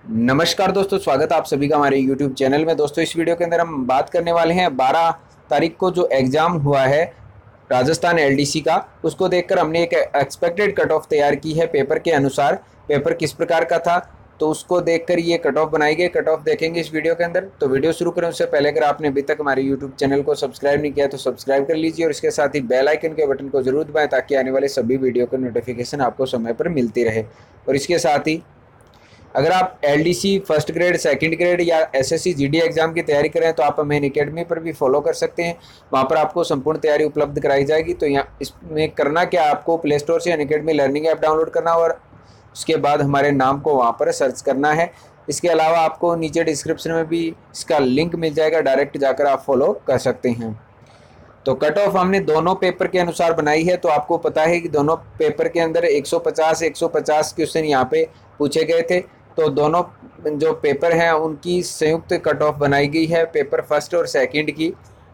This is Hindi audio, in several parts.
नमस्कार दोस्तों, स्वागत है आप सभी का हमारे YouTube चैनल में। दोस्तों, इस वीडियो के अंदर हम बात करने वाले हैं 12 तारीख को जो एग्ज़ाम हुआ है राजस्थान एलडीसी का, उसको देखकर हमने एक एक्सपेक्टेड कट ऑफ तैयार की है। पेपर के अनुसार पेपर किस प्रकार का था, तो उसको देखकर ये कट ऑफ बनाई गई। कट ऑफ देखेंगे इस वीडियो के अंदर। तो वीडियो शुरू करें उससे पहले अगर आपने अभी तक हमारे यूट्यूब चैनल को सब्सक्राइब नहीं किया तो सब्सक्राइब कर लीजिए और इसके साथ ही बेल आइकन के बटन को जरूर दबाएं ताकि आने वाले सभी वीडियो की नोटिफिकेशन आपको समय पर मिलती रहे। और इसके साथ ही अगर आप LDC first grade, second grade या एसएससी जीडी एग्जाम की तैयारी करें तो आप हमें अकेडमी पर भी फॉलो कर सकते हैं। वहाँ पर आपको संपूर्ण तैयारी उपलब्ध कराई जाएगी। तो यहाँ इसमें करना क्या, आपको प्ले स्टोर से अकेडमी लर्निंग ऐप डाउनलोड करना और उसके बाद हमारे नाम को वहाँ पर सर्च करना है। इसके अलावा आपको नीचे डिस्क्रिप्शन में भी इसका लिंक मिल जाएगा, डायरेक्ट जाकर आप फॉलो कर सकते हैं। तो कट ऑफ हमने दोनों पेपर के अनुसार बनाई है। तो आपको पता है कि दोनों पेपर के अंदर 150 क्वेश्चन यहाँ पे पूछे गए थे। तो दोनों जो पेपर हैं उनकी संयुक्त कट ऑफ बनाई गई है, पेपर फर्स्ट और सेकंड की।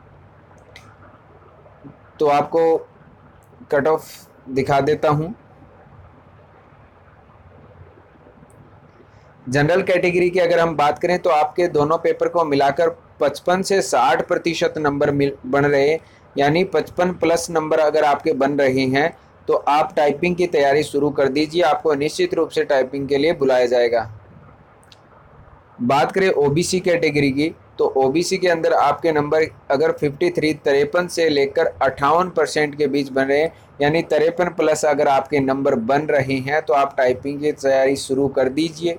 तो आपको कट ऑफ दिखा देता हूँ। जनरल कैटेगरी की अगर हम बात करें तो आपके दोनों पेपर को मिलाकर 55 से 60% नंबर बन रहे हैं, यानी 55 प्लस नंबर अगर आपके बन रहे हैं तो आप टाइपिंग की तैयारी शुरू कर दीजिए। आपको निश्चित रूप से टाइपिंग के लिए बुलाया जाएगा। बात करें ओबीसी कैटेगरी की, तो ओबीसी के अंदर आपके नंबर अगर 53 से लेकर 58% के बीच बन रहे हैं, यानी 53 प्लस अगर आपके नंबर बन रहे हैं तो आप टाइपिंग की तैयारी शुरू कर दीजिए।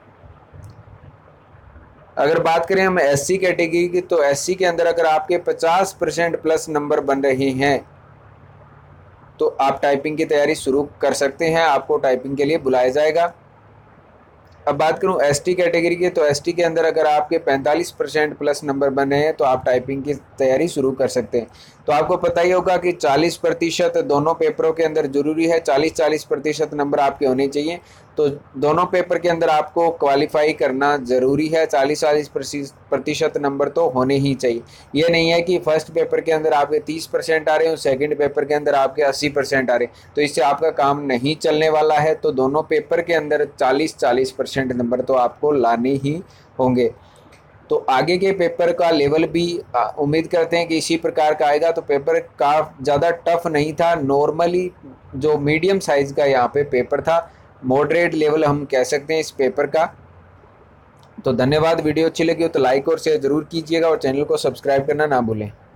अगर बात करें हम एससी कैटेगरी की, तो एससी के अंदर अगर आपके 50% प्लस नंबर बन रहे हैं तो आप टाइपिंग की तैयारी शुरू कर सकते हैं। आपको टाइपिंग के लिए बुलाया जाएगा। अब बात करूं एसटी कैटेगरी की, तो एसटी के अंदर अगर आपके 45% प्लस नंबर बने हैं तो आप टाइपिंग की तैयारी शुरू कर सकते हैं। तो आपको पता ही होगा कि 40% दोनों पेपरों के अंदर जरूरी है। 40% नंबर आपके होने चाहिए। तो दोनों पेपर के अंदर आपको क्वालिफाई करना ज़रूरी है। 40% नंबर तो होने ही चाहिए। ये नहीं है कि फर्स्ट पेपर के अंदर आपके 30% आ रहे हैं और सेकंड पेपर के अंदर आपके 80% आ रहे हैं, तो इससे आपका काम नहीं चलने वाला है। तो दोनों पेपर के अंदर 40% नंबर तो आपको लाने ही होंगे। तो आगे के पेपर का लेवल भी उम्मीद करते हैं कि इसी प्रकार का आएगा। तो पेपर का ज़्यादा टफ नहीं था, नॉर्मली जो मीडियम साइज़ का यहाँ पे पेपर था, मॉडरेट लेवल हम कह सकते हैं इस पेपर का। तो धन्यवाद। वीडियो अच्छी लगी हो तो लाइक और शेयर जरूर कीजिएगा और चैनल को सब्सक्राइब करना ना भूलें।